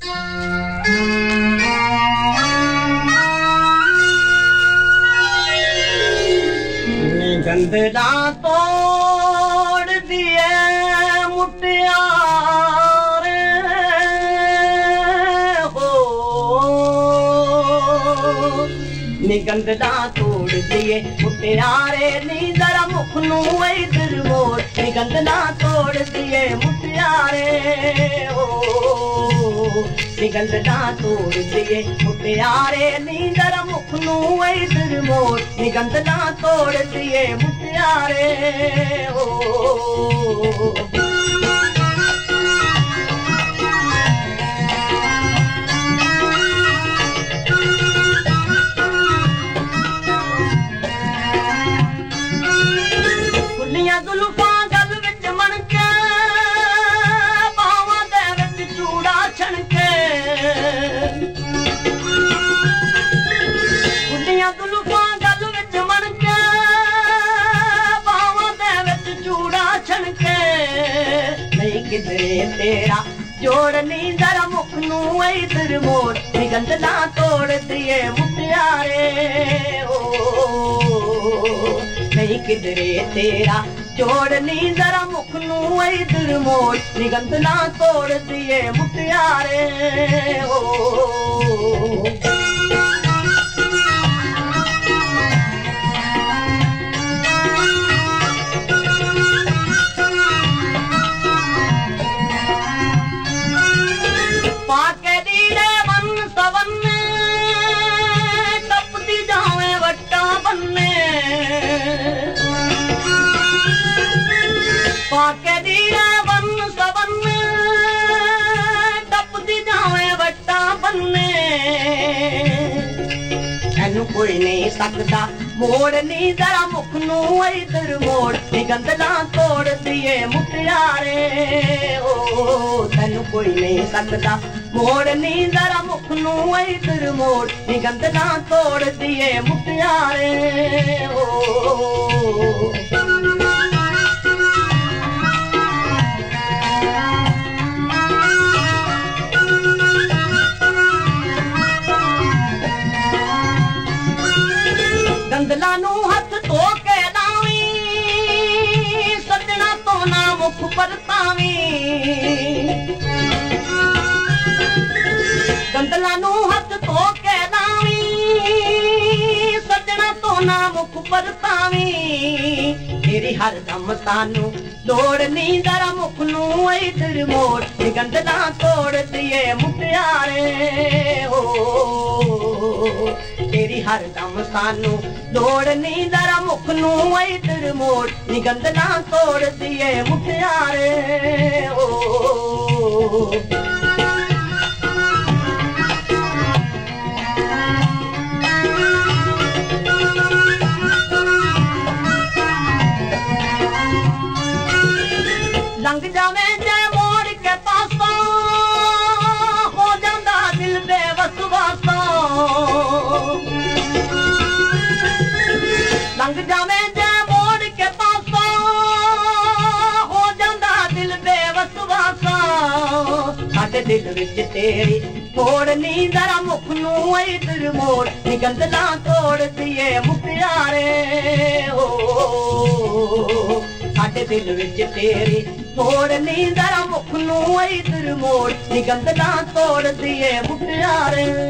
गंदला तोड़ दिए मुटियारे हो निगंदला तोड़ दिए मुटियारे नी जरा मुख नू इधर मोड़ निगंदला तोड़ दिए मुटियारे हो निगंदला तोड़ दिए मुटियारे नी जरा मुख नू इधर मोड़ निगंदला तोड़ दिए मुटियारे हो खुलियां जुल्फां गल विच मणके बावां दे विच चूड़ा छणके खुलियां जुल्फां गल विच मणके बावां दे विच चूड़ा छणके नहीं किधरे तेरा जोड़ नी जरा मुख नू इधर मोड़ निगंदला तोड़ दिए मुटियारे हो नहीं किधरे तेरा जोड़ नी जरा मुख नू इधर मोड़ निगंदला तोड़ दिए मुटियारे हो पाके दीड़े वन सवन टपती जावे वट्टा बन्ने पाके दीड़े वन सवन टपती जावे वट्टा बन्ने एनू कोई नहीं सकता मोड़ नी जरा मुख नू इधर मोड़ निगंदला तोड़ दिए मुटियारे हो तेनू कोई नहीं सकता मोड़ नी जरा मुख नू इधर मोड़ निगंदला तोड़ दिए मुटियारे हो गंदला नू हथ धो के लावी सजना तो ना मुख परतावी गंदला नू हथ धो के लावी सजना तो ना मुख परतावी तेरी हर दम सानू लोड़ नी जरा मुख नू इधर मोड़ गंदला तोड़ दिए मुटियारे हो तेरी हर दम सानू लोड़ नी जरा मुख नू इधर मोड़ निगंदला तोड़ दिए मुटियारे हो लंघ जावे जय मोड़ के पासों हो जांदा दिल बेवसवासा लंघ जावे जय मोड़ के पासों हो जांदा दिल बेवसवासा साडे दिल विच तेरी मोड़ नी जरा मुख नू इधर मोड़ निगंदला तोड़ दिए मुटियारे हो साडे दिल विच तेरी मोड़ नी जरा मुख नू इधर मोड़ निगंदला तोड़ दिए मुटियारे